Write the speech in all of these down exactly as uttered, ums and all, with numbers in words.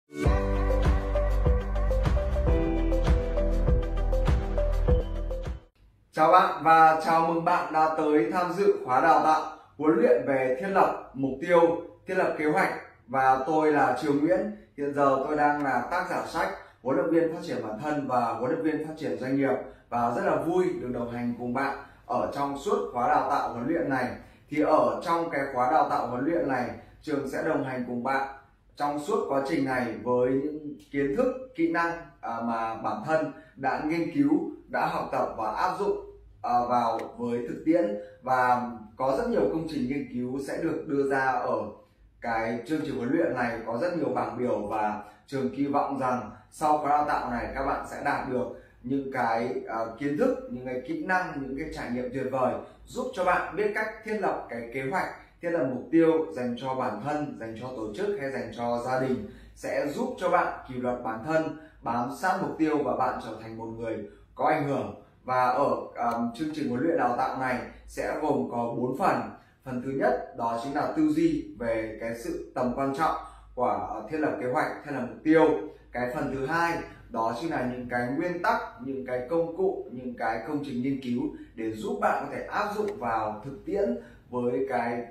Chào bạn và chào mừng bạn đã tới tham dự khóa đào tạo huấn luyện về thiết lập mục tiêu, thiết lập kế hoạch, và tôi là Trường Nguyễn. Hiện giờ tôi đang là tác giả sách Huấn luyện viên phát triển bản thân và huấn luyện viên phát triển doanh nghiệp, và rất là vui được đồng hành cùng bạn ở trong suốt khóa đào tạo huấn luyện này. Thì ở trong cái khóa đào tạo huấn luyện này, Trường sẽ đồng hành cùng bạn trong suốt quá trình này với những kiến thức, kỹ năng mà bản thân đã nghiên cứu, đã học tập và áp dụng vào với thực tiễn, và có rất nhiều công trình nghiên cứu sẽ được đưa ra ở cái chương trình huấn luyện này, có rất nhiều bảng biểu, và Trường kỳ vọng rằng sau khóa đào tạo này các bạn sẽ đạt được những cái uh, kiến thức, những cái kỹ năng, những cái trải nghiệm tuyệt vời giúp cho bạn biết cách thiết lập cái kế hoạch, thiết lập mục tiêu dành cho bản thân, dành cho tổ chức hay dành cho gia đình, sẽ giúp cho bạn kỷ luật bản thân, bám sát mục tiêu và bạn trở thành một người có ảnh hưởng. Và ở um, chương trình huấn luyện đào tạo này sẽ gồm có bốn phần. Phần thứ nhất đó chính là tư duy về cái sự tầm quan trọng của thiết lập kế hoạch, thiết lập mục tiêu. Cái phần thứ hai đó chính là những cái nguyên tắc, những cái công cụ, những cái công trình nghiên cứu để giúp bạn có thể áp dụng vào thực tiễn với cái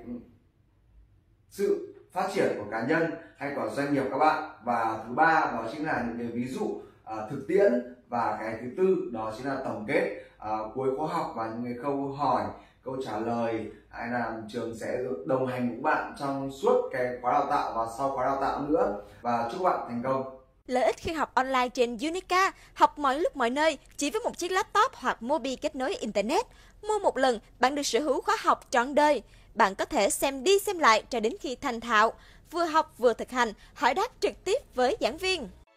sự phát triển của cá nhân hay của doanh nghiệp các bạn. Và thứ ba đó chính là những cái ví dụ uh, thực tiễn. Và cái thứ tư đó chính là tổng kết uh, cuối khóa học và những cái câu hỏi, câu trả lời, hay là Trường sẽ đồng hành cùng bạn trong suốt cái khóa đào tạo và sau khóa đào tạo nữa. Và chúc bạn thành công. Lợi ích khi học online trên Unica, học mọi lúc mọi nơi chỉ với một chiếc laptop hoặc mobi kết nối Internet. Mua một lần, bạn được sở hữu khóa học trọn đời. Bạn có thể xem đi xem lại cho đến khi thành thạo, vừa học vừa thực hành, hỏi đáp trực tiếp với giảng viên.